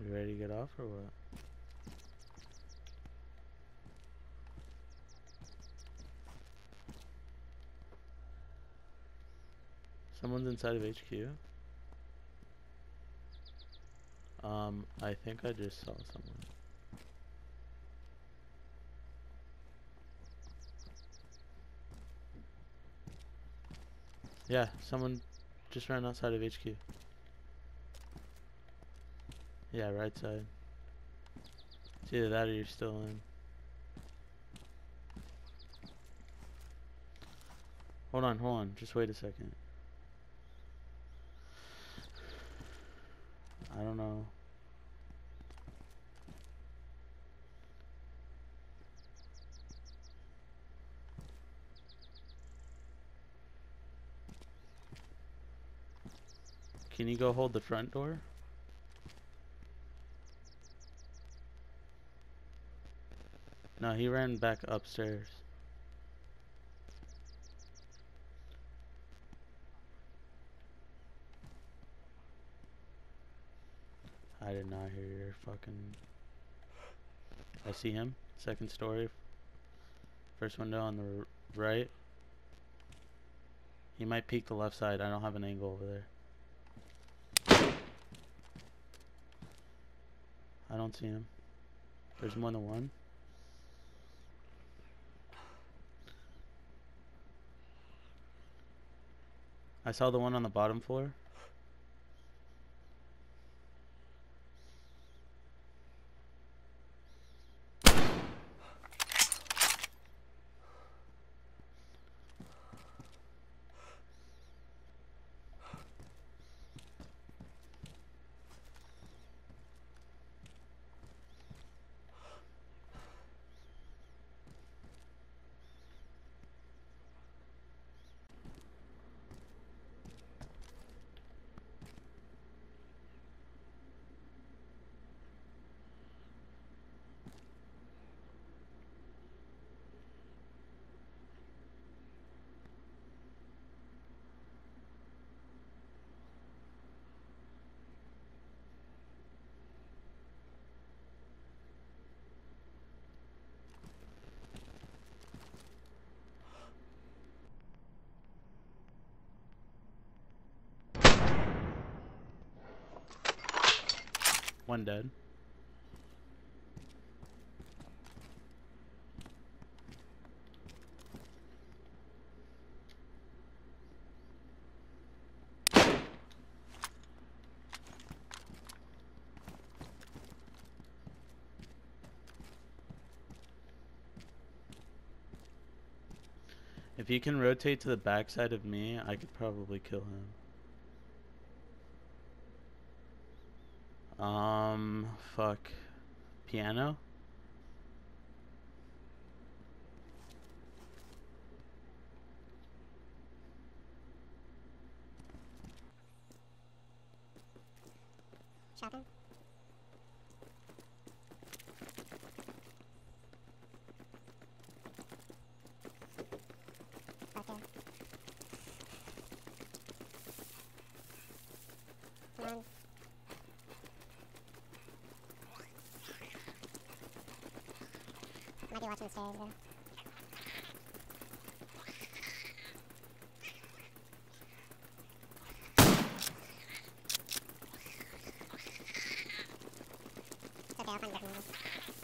You ready to get off or what? Someone's inside of HQ. I think I just saw someone. Yeah, someone just ran outside of HQ. Yeah, right side. It's either that or you're still in. Hold on. Just wait a second. I don't know. Can you go hold the front door? No, he ran back upstairs. I did not hear your fucking... I see him. Second story. First window on the right. He might peek the left side. I don't have an angle over there. I don't see him. There's more than one. I saw the one on the bottom floor. One dead. If you can rotate to the backside of me, I could probably kill him. Fuck. Piano? Shotgun. Right there. Come on. Might be watching the stairs though. It's okay, I'll find a different angle.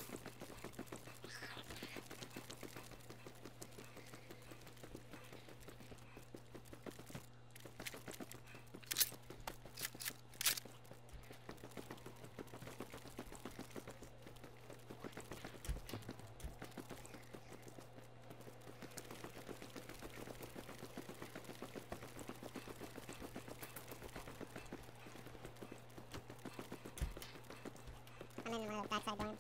I'm in one of the backside dorms.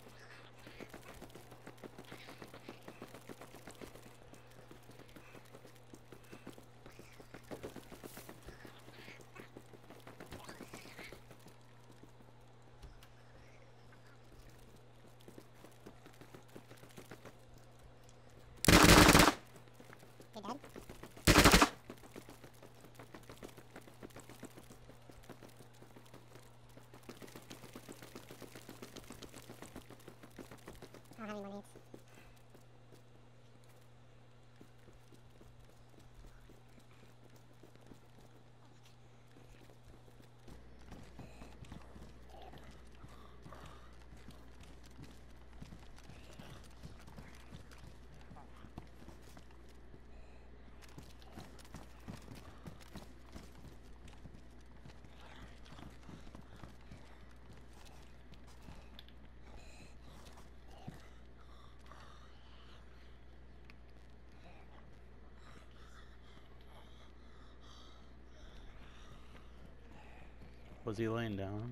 You dead? don't have any more nades. Was he laying down?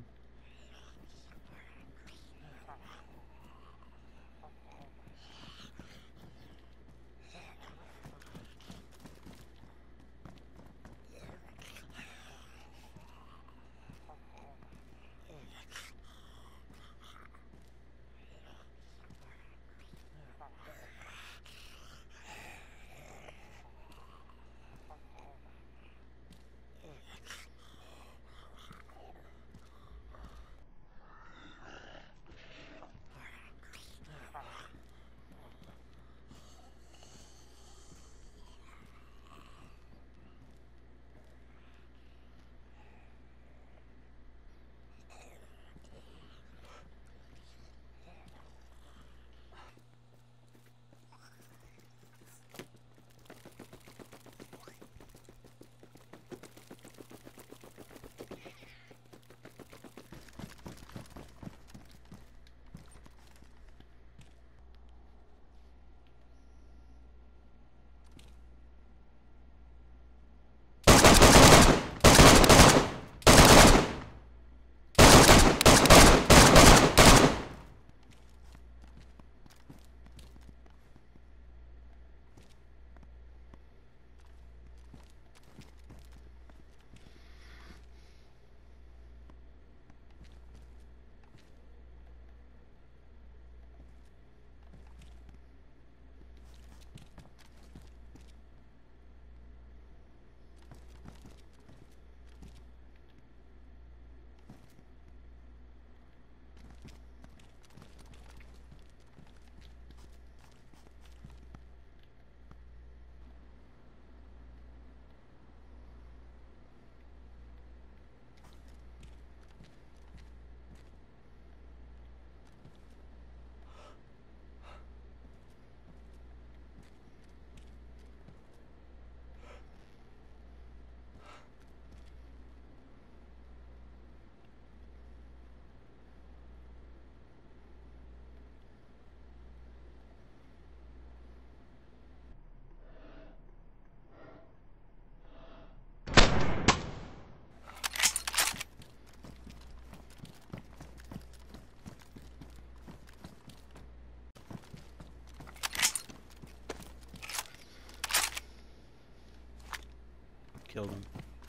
Killed him.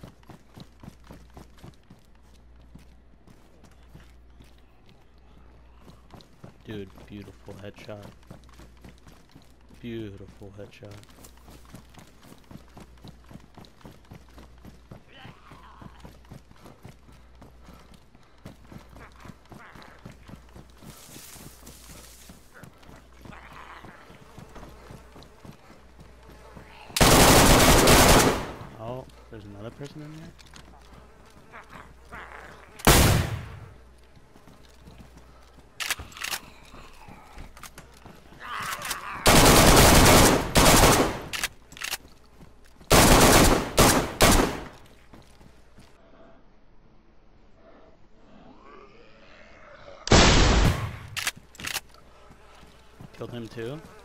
Dude, beautiful headshot. Beautiful headshot. Oh, there's another person in there? Killed him too?